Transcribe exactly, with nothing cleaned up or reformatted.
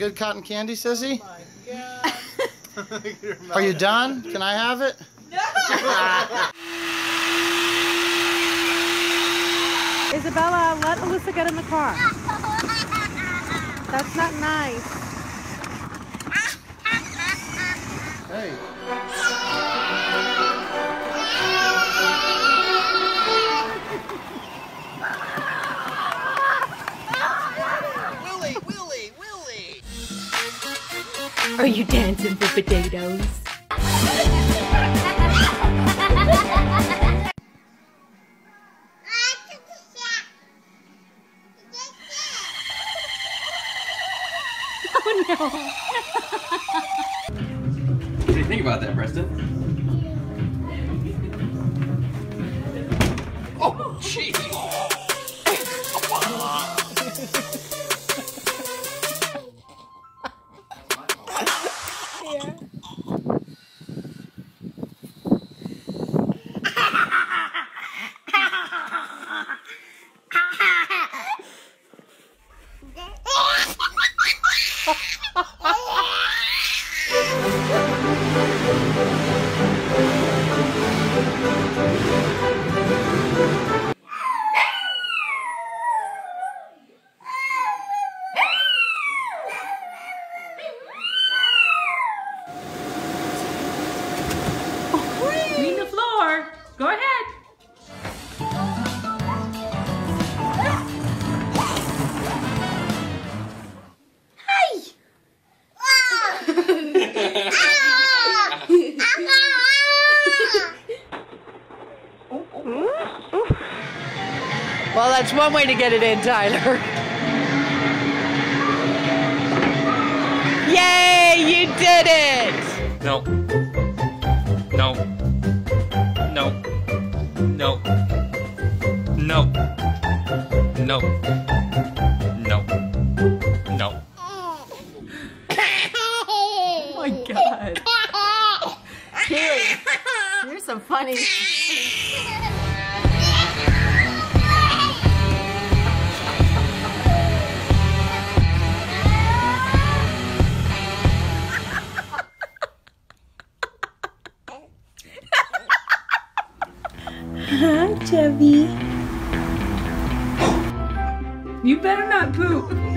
good cotton candy, Sissy? Oh my God. Are you done? Can I have it? Isabella, let Alyssa get in the car. That's not nice. Hey. Willie, Willie, Willie. Are you dancing for potatoes? Oh no. What do you think about that, Preston? Oh, jeez. Clean the floor. Go ahead. Hi. Well, that's one way to get it in, Tyler. Yay, you did it! No. No. No. No. No. No. No. No. Oh my God. Keely, you're so funny. Hi, Chubby. You better not poop.